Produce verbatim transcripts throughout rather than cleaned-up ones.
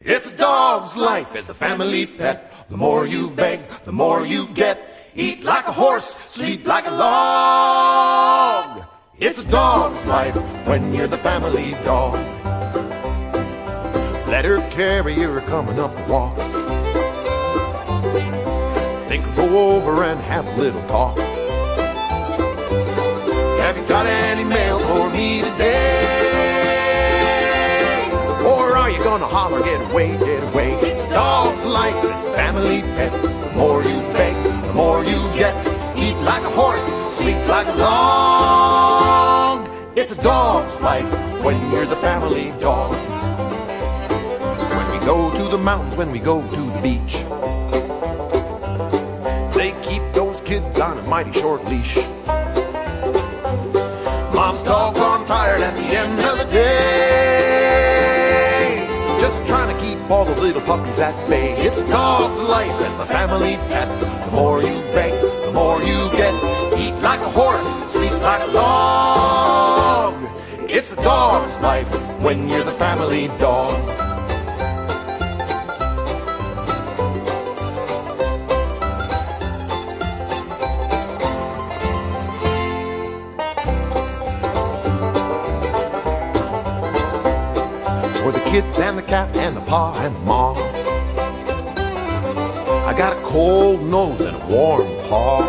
It's a dog's life as the family pet. The more you beg, the more you get. Eat like a horse, sleep like a log. It's a dog's life when you're the family dog. Let her carry her coming up the walk. Think we'll go over and have a little talk. Have you got any mail for me today? Or are you gonna holler, get away, get away? It's a dog's life, it's a family pet. The more you beg, the more you get. Eat like a horse, sleep like a log. It's a dog's life when you're the family dog. When we go to the mountains, when we go to the beach, they keep those kids on a mighty short leash. Mom's doggone tired at the end of the day, just trying to keep all the little puppies at bay. It's a dog's life as the family pet. The more you beg, the more you get. Eat like a horse, sleep like a log. It's a dog's life when you're the family dog. For the kids and the cat and the pa and the ma, I got a cold nose and a warm paw.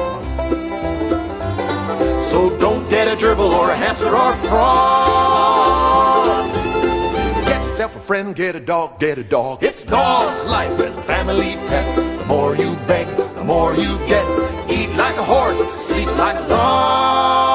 So don't get a gerbil or a hamster or a frog. Get yourself a friend, get a dog, get a dog. It's dog's life as the family pet. The more you beg, the more you get. Eat like a horse, sleep like a dog.